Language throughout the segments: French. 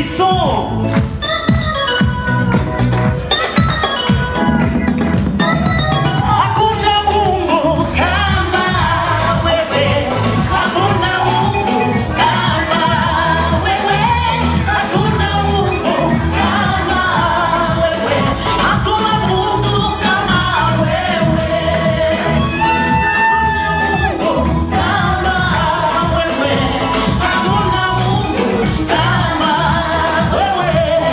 son. Hakuna Mungu kama wewe, hakuna Mungu kama wewe, hakuna Mungu kama wewe, hakuna Mungu kama wewe, hakuna Mungu kama wewe, hakuna Mungu kama wewe.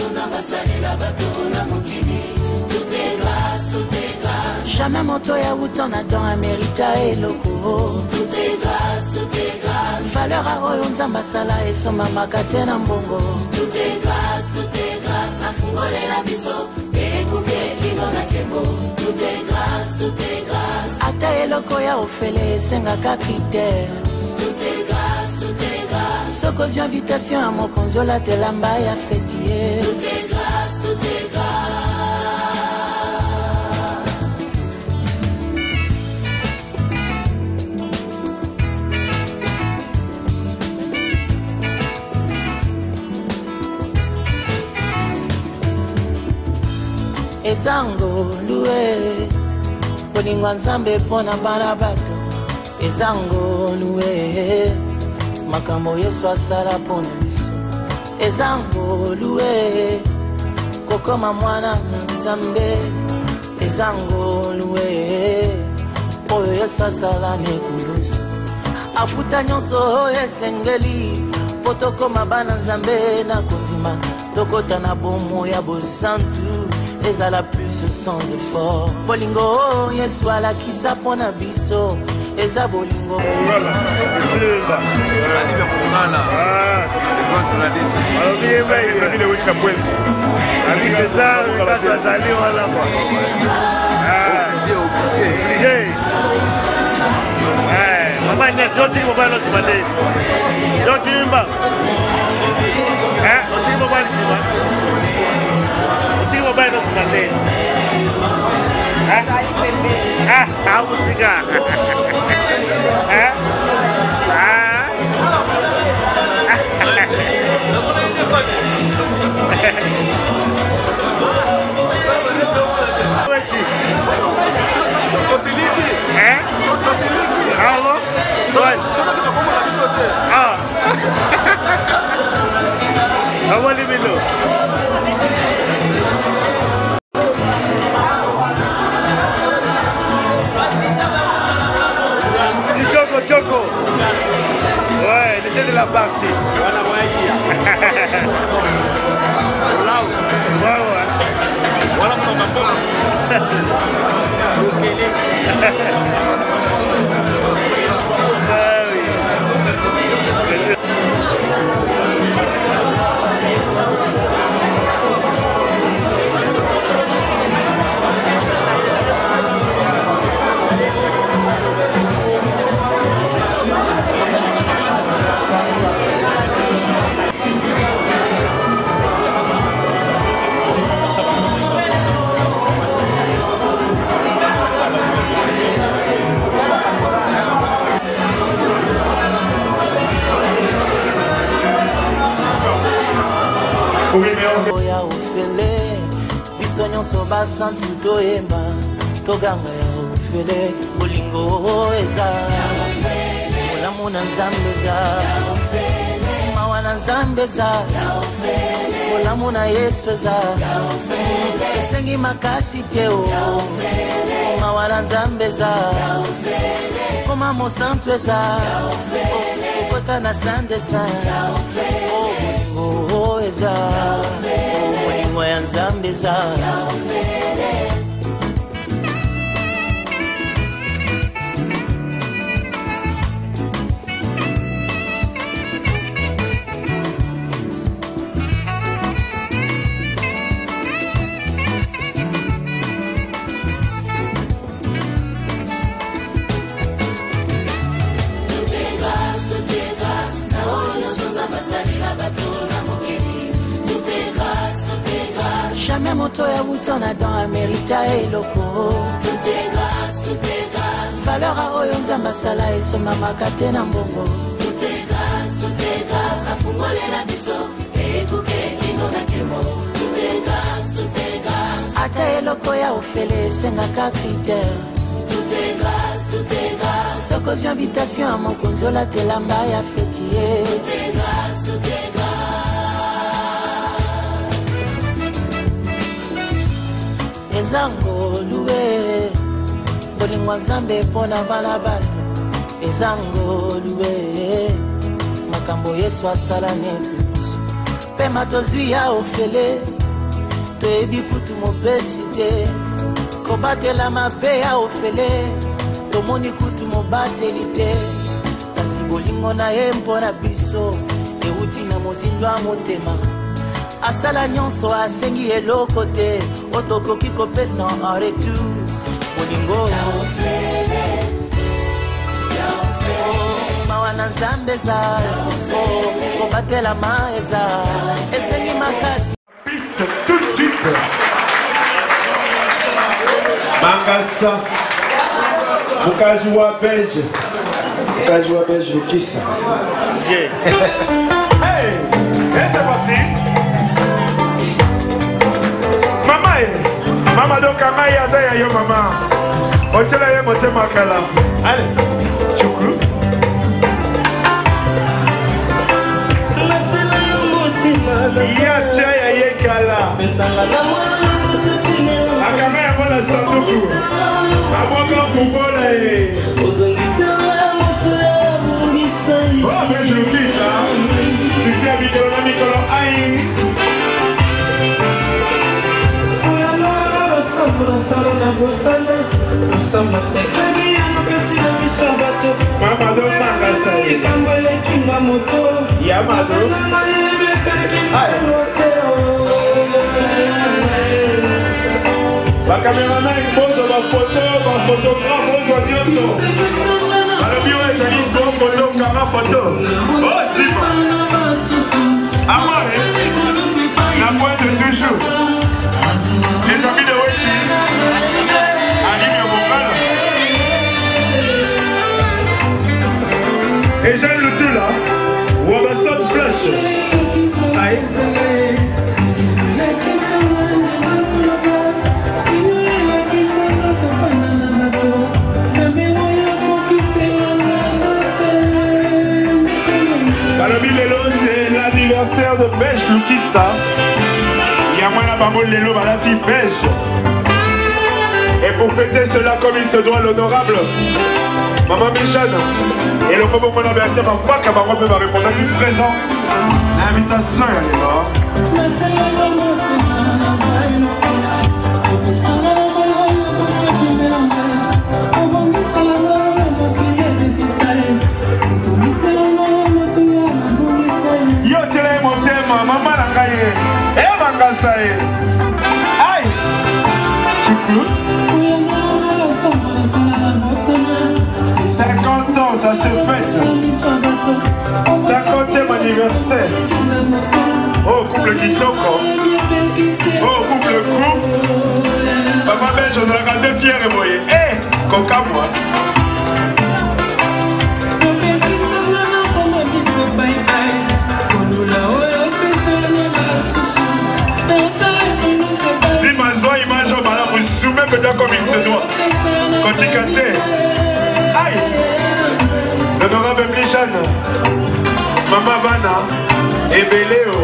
Jamais moto ya utona dans Amerita et loco. Tout est grâce, tout est grâce. Valeur à royo nzamba sala et soma makate na mbongo. Tout est grâce, tout est grâce. Afungole la biso, ekuke kino na kembo. Tout est grâce, tout est grâce. Ata et loco ya ofele senga ka critère. Tout est grâce, tout est grâce. Sokozi invitation à mon konzo la telamba ya fêtier. Tout est grâce, tout est grâce. Ezango luwe Bolingwa nzambe pona bana bato. Ezango luwe makambo Yesu asala pona biso. Ezango luwe kokoma mwana na nzambe. Ezango luwe oyo Yesu asala nekulusu. Afuta nyonso esengeli potokoma bana nzambe na kondima. Tokota na bomo ya bosantu ezala plus sans effort. Bolingo Yesu alakisa pona biso. Eza bolingo Mama Inès, yo tiki mobile no simande. Yo kimba. Tiki mobile sima. Tiki mobile no simande. Música. Choco. Ouais, il était de la partie. ya ofele biso nyonso basantu toyemba toganga ya ofele bolingo eza molamu na nzambe eza mawa na nzambe eza molamu na Yesu eza esengi makasi te o mawa na nzambe eza koma mosantu eza okota na sande sa bolingo eza bolingo ya nzambe eza jamais moto ya utona dans Amerita et loco. Tout est grâce, tout est grâce. Valeur à oyo nzamba sala et soma makate na mbongo. Tout est grâce, tout est grâce. Afungole la biso, ekuke kino na kemo. Tout est grâce, tout est grâce. Ata eloko ya ofele senga ka critère. Tout est grâce, tout est grâce. Sokozi invitation à mon konzo la telamba ya fêtier. Tout est grâce, tout est grâce. Ezango luwe bolingwa nzambe pona bana bato. Ezango luwe makambo Yesu asala nebiso pe matozwi ya ofele toyebi kutu mopesi te kobatela mabe ya ofele tomoni kutu mobateli te kasi bolingo na ye mpona biso euti na mozindo ya motema asala nyonso asengi eloko te otokoki kopesa en retour bolingo mawa na nzambe eza kobatela ma eza esengi makasi piste tout de suite Mangasa Mukajua Belge Lukisa Yeah. Hey, c'est parti Maman donc kama yaza ya yo mama Otela ye mote makala Allez Choukou Yacha ya ye kala Akame ya mwana sanduku Aboka kubola ye Oh mais je le fais ça Tu sais Mikolo na Mikolo aïe Mama do Mangasa Yamado La caméraman pose la photo, ma photographe pose nyonso. Alors bio ezali so photo kama photo. Oh Simon. Amore. La pointe toujours. Les amis de Wechi. Arrive au vocal. Et j'aime le tout là. Wabasson flash. Aïe. C'est l'anniversaire de Belge Lukisa. Il y a moins là-bas Lelo Balati Belge. Et pour fêter cela comme il se doit, l'honorable Maman Michane et le robot mon avertir ma voix qu'à ma robe va répondre du présent. L'invitation est là. Yo tele mon thème, maman la caille. Et Mangasa. Aïe. Choukou. 50 ans, ça se fête. 50e anniversaire. Oh, couple Kitoko. Oh, couple coup. Papa belge, on a regardé fier et moyen. Eh, coca moi. Si ma soeur image au malin, vous soumez peut-être comme il se doit. Quand il cantait. Aïe. L'honorable Michane. Maman Vana. Et Béléo.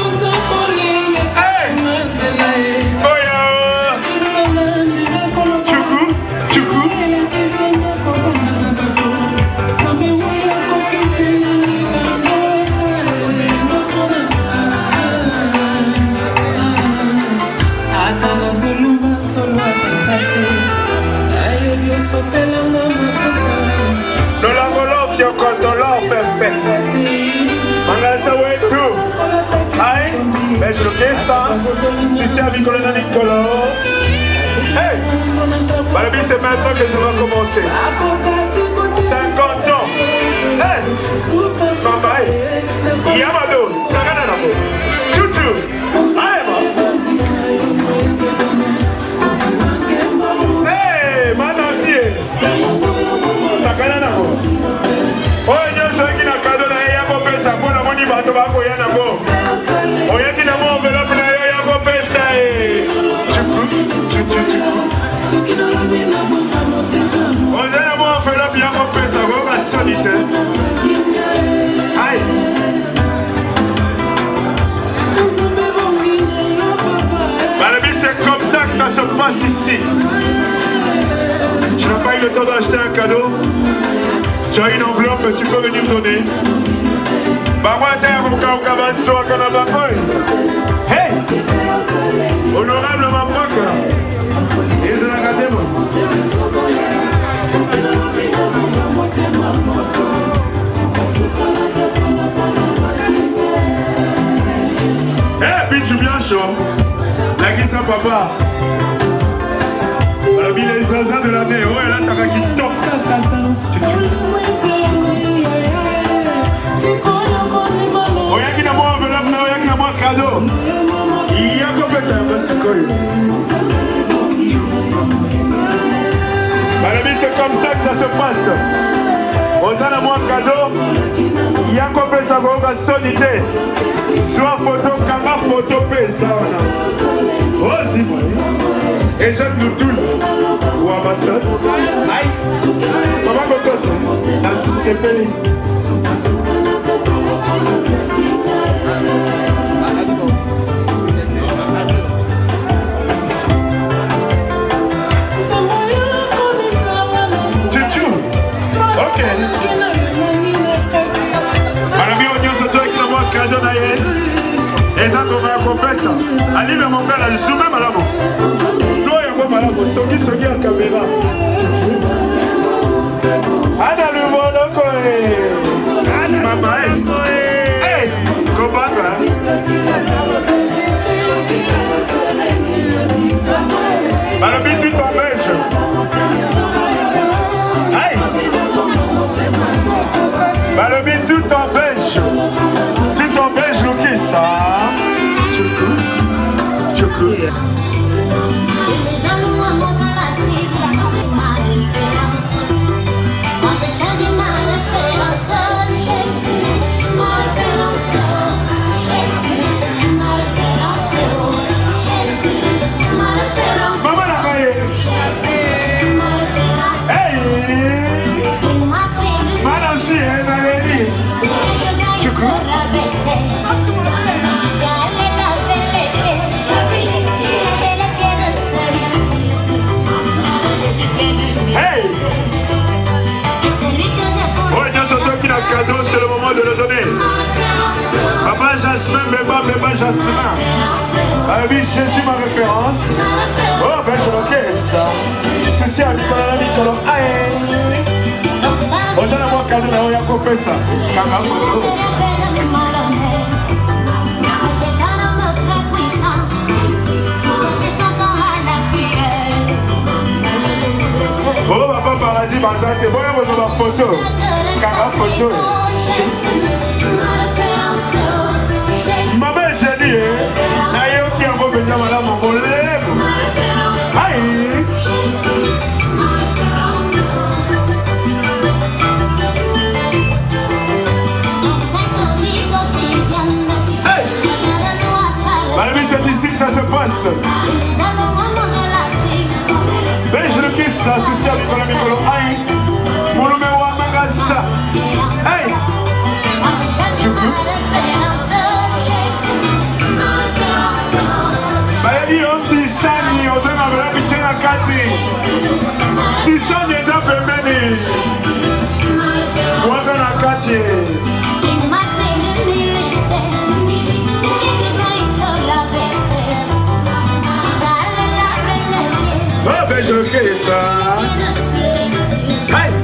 Hey. Oya. Choukou. Choukou. Je le fais ça, si c'est avec Nicolas. Hey! Balabi, c'est maintenant que ça va commencer. 50 ans. Hey! Bye. Yamado, Sagananabo. Chouchou. Aïma. Hey! Manassier. Sagananabo. Oh, il y a un qui n'a pas donné à Yambo, ça pour la monnaie, va te voir pour Yanabo. Aïe. C'est comme ça que ça se passe ici. Tu n'as pas eu le temps d'acheter un cadeau. Tu as une enveloppe, tu peux venir me donner. Hey! Hey! Honorable Mapaka. Et c'est la cadème. Eh, puis tu bien chaud. La guitare papa. La ville est zaza de l'année. Ouais, là, t'as qui top. Oya qui n'a pas enveloppe, oya qui n'a pas cadeau. Il y a quoi peut-être un peu ce coin. C'est comme ça que ça se passe. On a moins cadeau. Il y a quoi peut-être ça solide. Soit photo, caméra, photo, ça. Oh, c'est bon. Et j'aime nous tout. Ou ambassade. Aïe. Maman, comment c'est fini. Ok. Malami on nyonso to ekina mwa cadeau na ye. Eza koma kopesa. Ali me monga la zoom malamu. So yango malamu soki ya caméra. Ana le monoko Ana mama eh. Kopanga. Malami tu t'empêches. Balobi, tout t'empêche, Luki, ça. Tu cours. Maman la maille. Hey. Madame si, tu cours. Hey! Oh, Dieu, c'est toi qui a cadeau, c'est le moment de le donner. Papa Jasmin, Bébé Jasmin. Ah oui, Jésus ma référence. Oh, ben je l'encaisse ça. Ceci à Nicolas, Nicolas. Aïe! On a un cadeau, on a coupé ça. Oh, papa, vas-y, vas-y, voyons votre photo. Car photo. Maman, j'ai dit, d'ailleurs, qui a besoin de madame, on lève. Aïe. Madame, c'est ici que ça se passe. Je le kiss, ça, souci avec la micro. Aïe, pour le mémoire, ça. Aïe, tu peux. Bah, il y a un petit sani, on donne un vrai petit à Cathy. Petit sani, c'est un peu béni. On donne à Cathy. Oh, ben je le fais ça. Hey.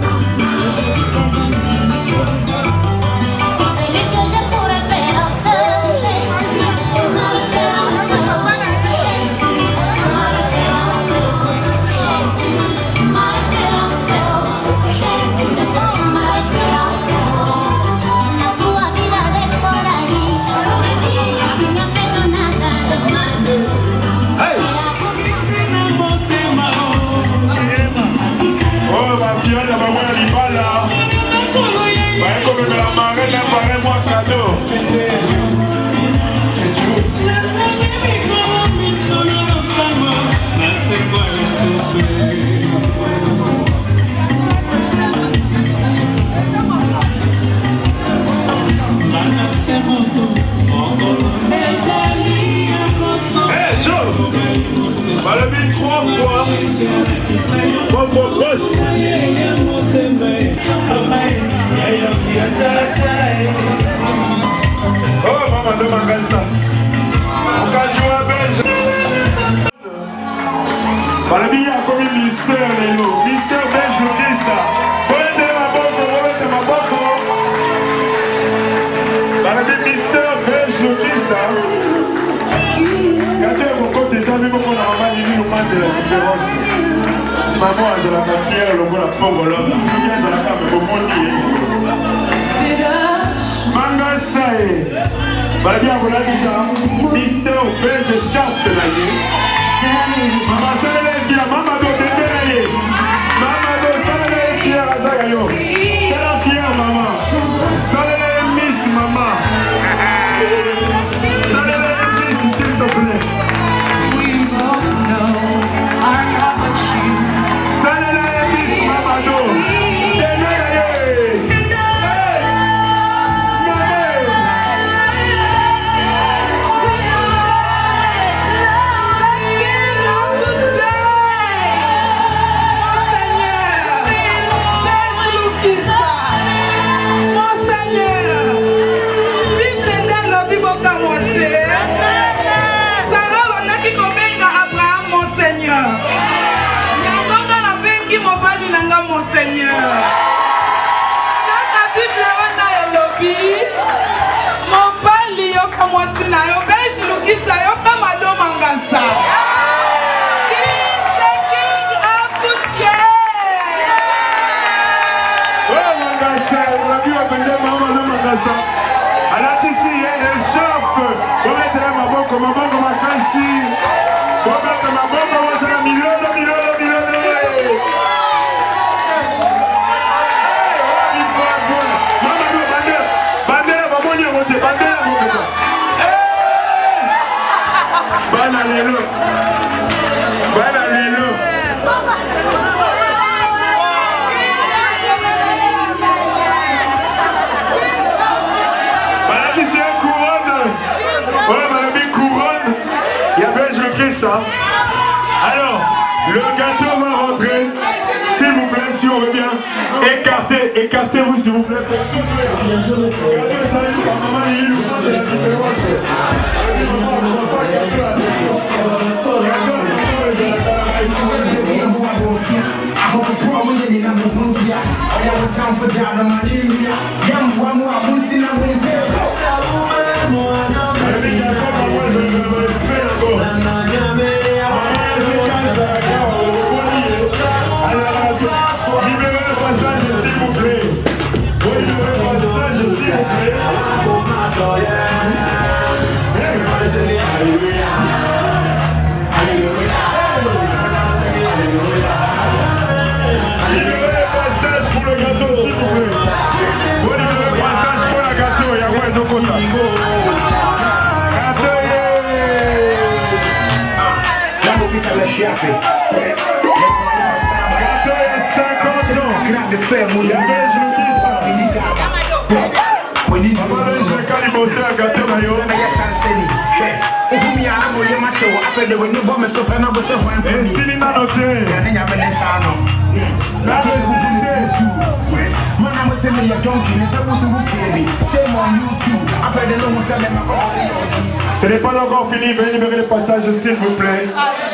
C'est lui que j'ai pour référence. Jésus, ma référence. Jésus, ma référence. Jésus, ma référence. Jésus, ma référence. La sua vida de Corani. Tu n'as fait nada de mal. Hey. Oh, ma fille, la maman, elle est pas là. Ouais, comme la marraine, elle paraît moi cadeau. Hey, Joe! Balobi 3 fois. 3 fois grosse. Oh, maman, demande ça. comme Mister Lelo. Mister Belge Kissa. Bonne ma boko. Banabi Mister Belge Kissa. Quand tu es beaucoup des amis, beaucoup de maman, il nous manque de la différence. Maman, elle a la matière, le bon à Pongolo. Souviens, elle a la carte de Bomondi. Manga Sae. Banabi, on l'a dit ça. Mister Belge Charte de la vie. Maman, ça l'a dit, maman, do bébé. Maman, do ça l'a dit, Razagayo. C'est la fière, maman. Ça l'a dit, Miss, maman. Ça l'a dit, Miss, s'il te plaît. Ça l'a dit, Miss, maman, do. Alors, le gâteau va rentrer, s'il vous plaît, si on veut bien. Écartez-vous, s'il vous plaît. Le gâteau salut par maman Lilou, c'est la différence. Libérez le passage, s'il vous plaît. Libérez le passage, s'il vous plaît. Libérez le passage pour le gâteau, s'il vous plaît. Libérez le passage pour le gâteau, il y a quoi ils ont compté. Il y avait je dis ça. Maman, je vais calibosser un gâteau d'ailleurs. Et s'il n'a noté, la réciprocité. Ce n'est pas encore fini, veuillez libérer le passage s'il vous plaît.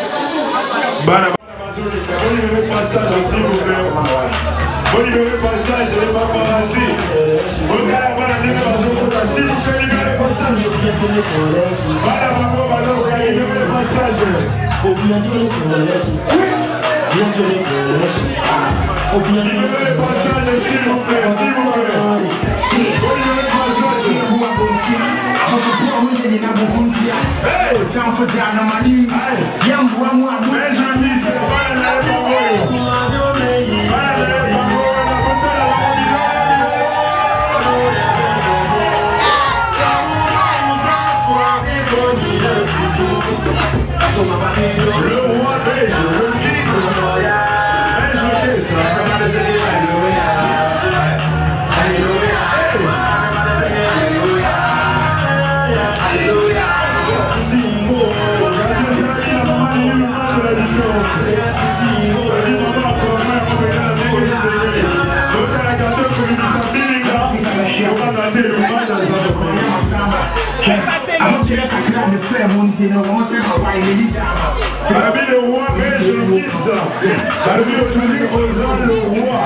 Vous libérez le passage s'il vous plaît. Vous libérez le passage, les paparazzi. Vous allez avoir la libération pour la s'il vous plaît, libérez le passage. Madame, vous allez libérer le passage. Libérez le passage s'il vous plaît, s'il vous plaît. Vous libérez le passage. Hey! Mais je dis, c'est pas la parole. Le roi belge, le tigre, belge, c'est ça. Le roi belge, aujourd'hui Rosa le roi.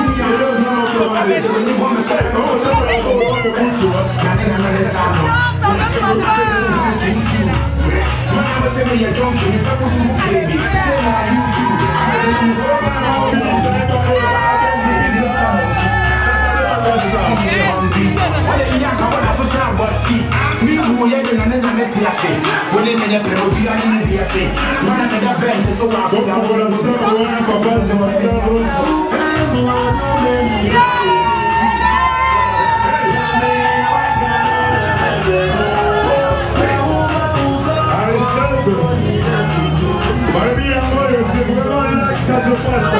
C'est vraiment là que ça se passe.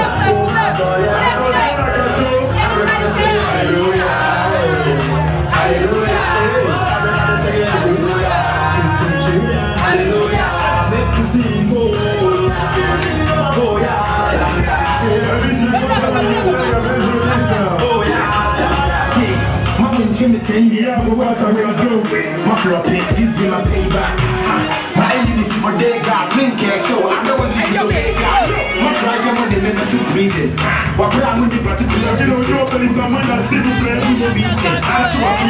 Alléluia. Alléluia. Alléluia. This be my payback. My enemies for they got blink care, so I don't want to be so they got. My tries are not the member to prison. What we are going to particular. You know, you're the someone that see to play. You will be taken. I to a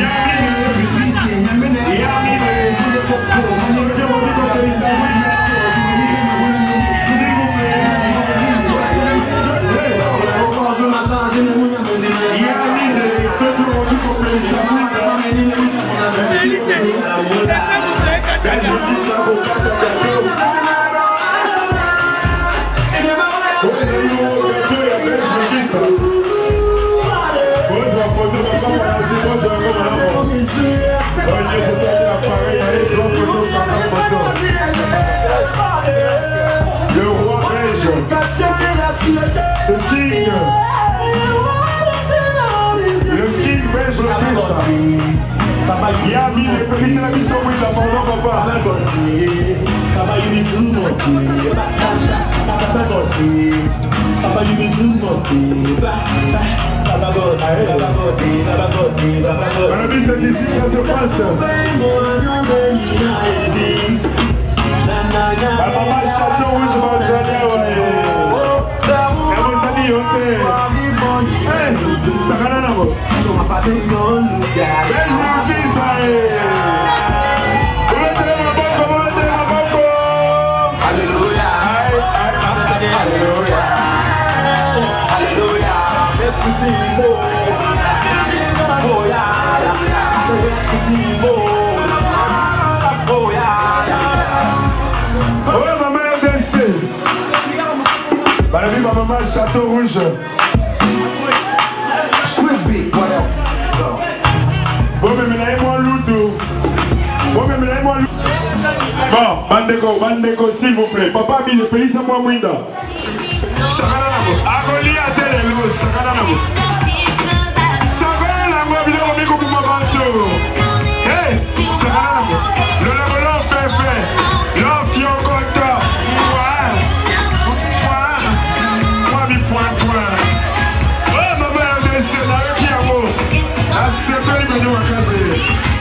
le roi belge, le king belge, le Christ. Il a mis les petits amis sur lui d'abandon, papa. Mon ami, c'est ici que ça se passe. Papa Château Rouge va s'aller, ouais. Et vos amis, on fait. Hey, ça va là, là-bas. Maman Château Rouge. Bon, mais moi Loutou. Bon, Bandeko, s'il vous plaît. Papa, il est payé, c'est moi, Mouinda. Sakananabo. Akoli à télé, Sakananabo. Sakananabo, il est au micro pour ma banto. Hey, Sakananabo. Le labolant fait. L'enfion content. Point. Oh, ma mère, c'est là qui a mot. C'est pas les gens à casser.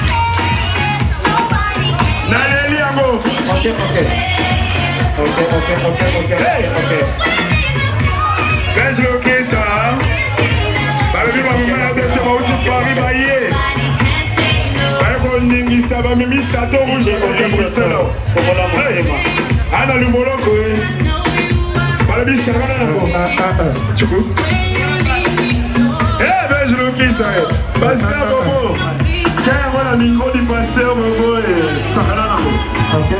Naïli à mot. Ok. Hey, ok. Fais-je le ok, ça. Bah, le ma mère, c'est pas où tu paries, baillé. Bah, qu'on n'y ça va, mais Château Rouge, ok, pour ça, là. Ah, dans le moloko, Balabi, ça va là, tu peux? Eh ben, je le qui ça est. Pasteur Bobo. Tiens, voilà le micro du pasteur Bobo et ça va là. Ok.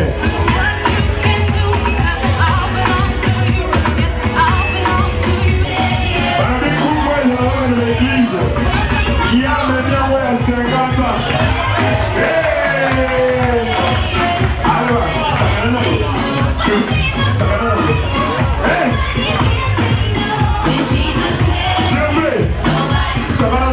Balabi, pourquoi il y a un de l'église? Il y a maintenant, ouais, à 50 ans. Hey! Alors, ça va là. Ça va là. Hey! Ça va là.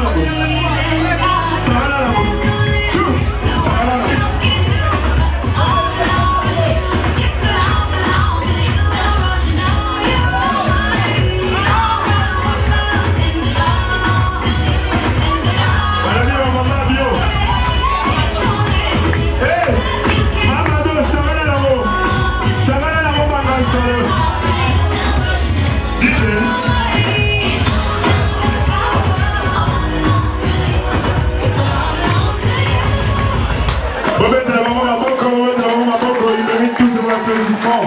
Il mérite tous ces applaudissements.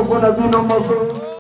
moko na bino moko